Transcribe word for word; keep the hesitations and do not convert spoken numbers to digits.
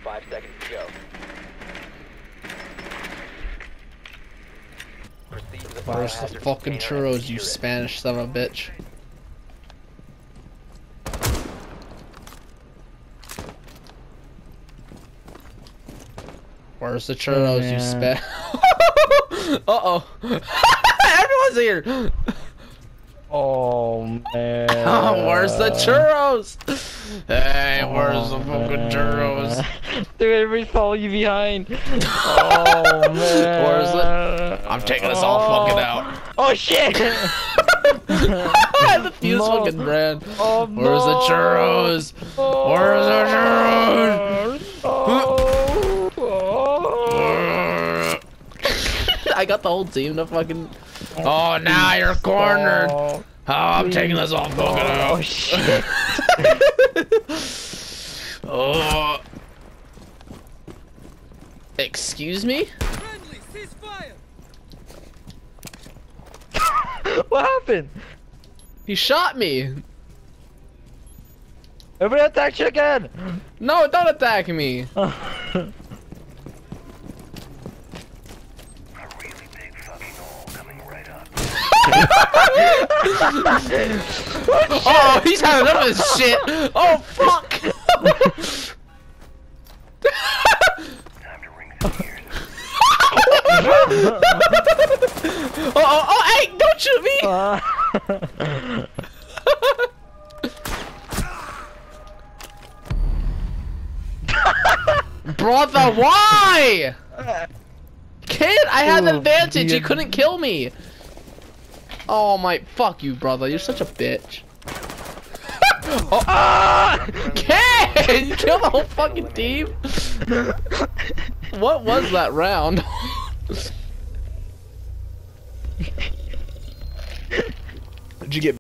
Five seconds to go. Proceed to the Where's the biohazard fucking container and churros, you secure it. Spanish son of a bitch? Where's the churros, Oh, you man. spa- Uh-oh. Everyone's here! Oh man. Oh, where's the churros? Hey, where's the Oh, fucking man. churros? Dude, everybody's following you behind. Oh man. Where's the- I'm taking us all fucking out. Oh shit! The fuse No. fucking brand. Oh, Where's the no. churros? Oh, Where's the churros? Oh, oh. I got the whole team to fucking. Oh, now you're cornered. Oh, I'm taking this all fucking out. Oh shit! Oh. Excuse me? Friendly, ceasefire! What happened? He shot me. Everybody attack you again! No, don't attack me. Oh, he's had enough of this shit. Oh, fuck. oh, oh, oh, hey, don't shoot me. Uh, Brotha, why? Kid, I had an Ooh, advantage. You yeah. couldn't kill me. Oh my, fuck you, brother. You're such a bitch. Oh, ah! Kid, you killed the whole fucking team. What was that round? Did you get